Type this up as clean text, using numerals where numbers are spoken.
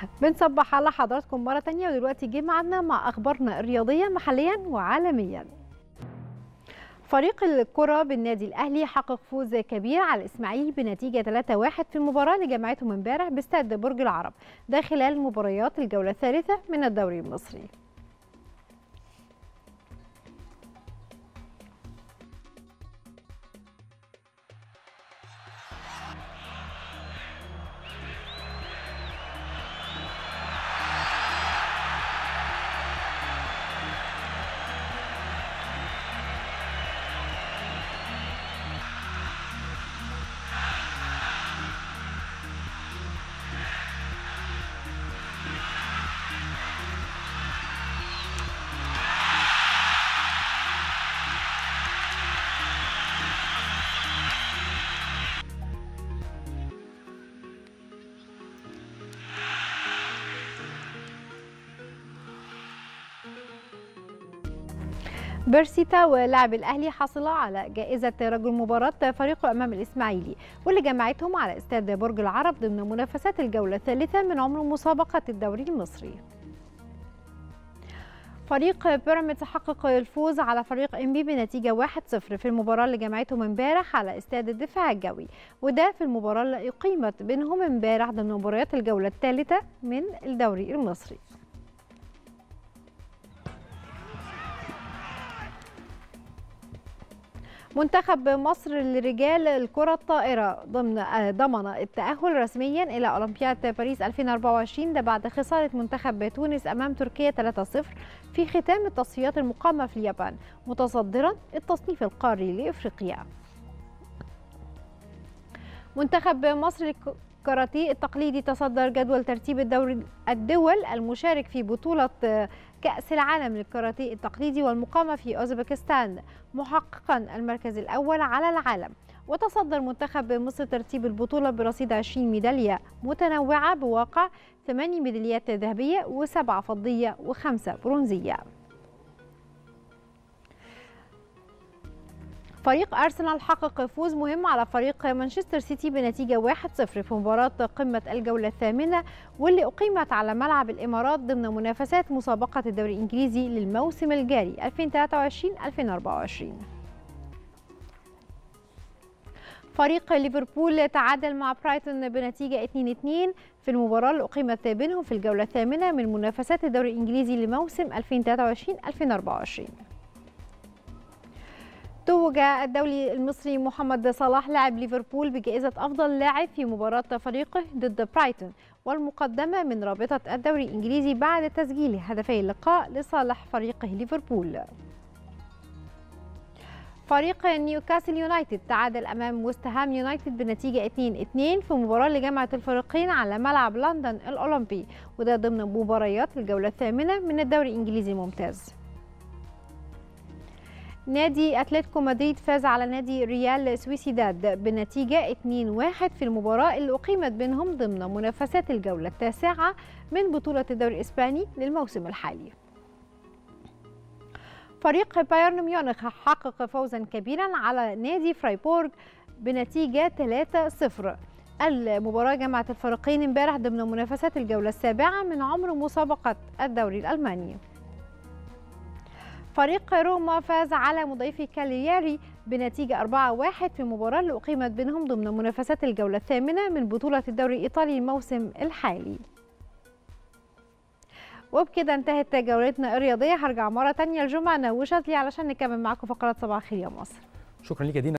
بنصبح على حضراتكم مرة تانية، ودلوقتي جه ميعادنا مع أخبارنا الرياضية محليا وعالميا. فريق الكرة بالنادي الأهلي حقق فوز كبير على الإسماعيلي بنتيجة 3-1 في المباراة اللي جمعتهم امبارح باستاد برج العرب، ده خلال مباريات الجولة الثالثة من الدوري المصري. بيرسيتا ولاعب الأهلي حصل على جائزة رجل مباراة فريقه أمام الإسماعيلي، واللي جمعتهم على استاد برج العرب ضمن منافسات الجولة الثالثة من عمر مسابقة الدوري المصري. فريق بيراميدز حقق الفوز على فريق إنبي بنتيجة 1-0 في المباراة اللي جمعتهم امبارح على استاد الدفاع الجوي، وده في المباراة اللي أقيمت بينهم امبارح ضمن مباريات الجولة الثالثة من الدوري المصري. منتخب مصر لرجال الكرة الطائرة ضمن التأهل رسميا إلى أولمبياد باريس 2024، ده بعد خسارة منتخب تونس أمام تركيا 3-0 في ختام التصفيات المقامة في اليابان، متصدرا التصنيف القاري لإفريقيا. منتخب مصر للكاراتيه التقليدي تصدر جدول ترتيب الدول المشارك في بطولة كأس العالم للكاراتيه التقليدي والمقامة في أوزبكستان، محققا المركز الأول على العالم. وتصدر منتخب مصر ترتيب البطولة برصيد 20 ميدالية متنوعة بواقع 8 ميداليات ذهبية و7 فضية و5 برونزية. فريق أرسنال حقق فوز مهم على فريق مانشستر سيتي بنتيجة 1-0 في مباراة قمة الجولة الثامنة، واللي أقيمت على ملعب الإمارات ضمن منافسات مسابقة الدوري الإنجليزي للموسم الجاري 2023-2024. فريق ليفربول تعادل مع برايتون بنتيجة 2-2 في المباراة اللي أقيمت بينهم في الجولة الثامنة من منافسات الدوري الإنجليزي لموسم 2023-2024. توج الدولي المصري محمد صلاح لاعب ليفربول بجائزة أفضل لاعب في مباراة فريقه ضد برايتون والمقدمة من رابطة الدوري الإنجليزي بعد تسجيل هدفي اللقاء لصالح فريقه ليفربول. فريق نيوكاسل يونايتد تعادل أمام ويست هام يونايتد بنتيجة 2-2 في مباراة لجمعت الفريقين على ملعب لندن الأولمبي، وده ضمن مباريات الجولة الثامنة من الدوري الإنجليزي الممتاز. نادي أتلتيكو مدريد فاز على نادي ريال سويسيداد بنتيجة 2-1 في المباراة اللي أقيمت بينهم ضمن منافسات الجولة التاسعة من بطولة الدوري الإسباني للموسم الحالي. فريق بايرن ميونخ حقق فوزا كبيرا على نادي فرايبورغ بنتيجة 3-0. المباراة جمعت الفريقين امبارح ضمن منافسات الجولة السابعة من عمر مسابقة الدوري الألماني. فريق روما فاز على مضيفي كالياري بنتيجة 4-1 في المباراة اللي أقيمت بينهم ضمن منافسات الجولة الثامنة من بطولة الدوري الإيطالي الموسم الحالي. وبكده انتهت جولتنا الرياضية. هرجع مرة تانية الجمعة نوشت لي علشان نكمل معاكم فقرات صباح الخير يا مصر. شكرا ليك يا دينا.